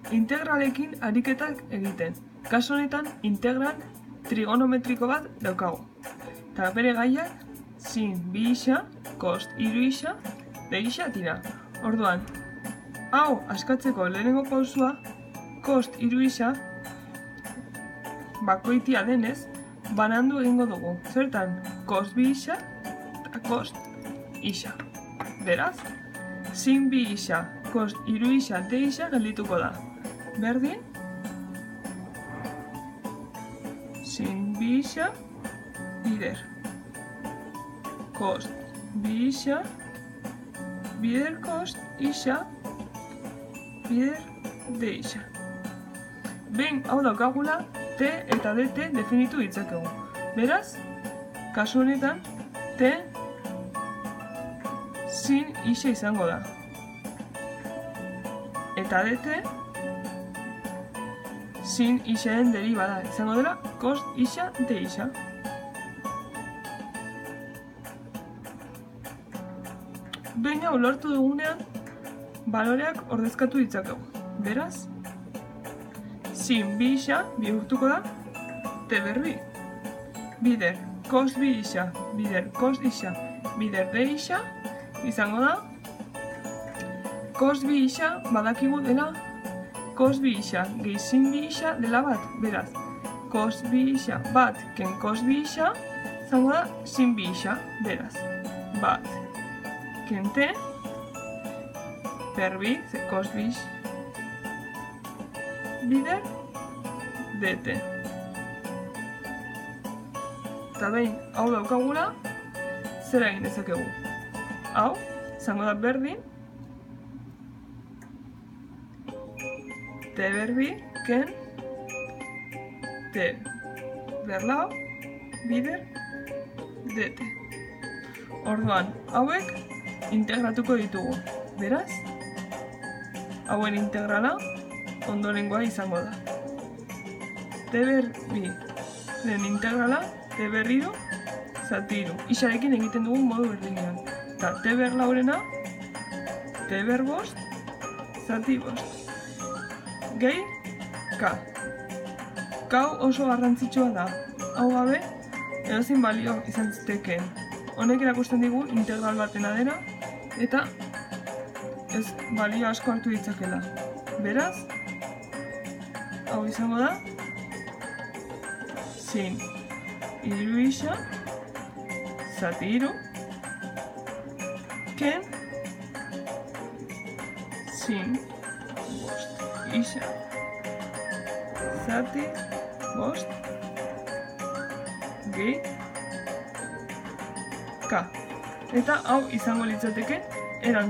integralekin ariketak egiten. Kasu honetan, integral trigonometriko bat daukagu. Eta bere gaiak, sin bi isa, kost hiru isa, de isa dira. Orduan, hau askatzeko lehenengo pausua, kost hiru isa, bakoitia denez, banandu egingo dugu. Zertan, kost bi isa eta kost isa. Beraz, sin bi isa, kost hiru isa, de isa geldituko da. Berdin, sin bi isa, bider. Kost bi isa, bider kost isa, bider de isa. Behin hau daukagula, t eta dt definitu ditzakegu. Beraz, kasu honetan, t sin isa izango da. Eta dt sin isaren derivada izango dela kost isa de isa. Behin hau lortu dugunean, baloreak ordezkatu ditzakegu. Beraz, sin bi isa bihurtuko da t berbi. Bider kost bi isa, bider kost isa, bider de isa izango da kost bi isa badakigu dela kost bi isa gehi sin bi isa dela bat. Beraz, kost bi isa bat ken kost bi isa izango da sin bi isa. Beraz, bat ken t per bi, ze kost bi bider dt. Eta behin hau daukagula, zer egin dezakegu? Hau, izango da berdin, t berbi, ken, t berlau, bider, dt. Orduan, hauek integratuko ditugu. Beraz, hauen integrala ondorengoa izango da. T berbi den integrala, t berriru, zatiru. Isarekin egiten dugun modu berdinean. Eta t berlaurena, t berbost, zati bost. Gehi, k. K oso garrantzitsua da. Hau gabe, edozein balio izan zitekeen. Honek erakusten digu integral batena dena, eta ez balio asko hartu ditzakela. Beraz, hau izango da, sin hiru isa, zati hiru, ken, sin bost isa, zati bost, gehi, k. Eta hau izango litzateke erantzun.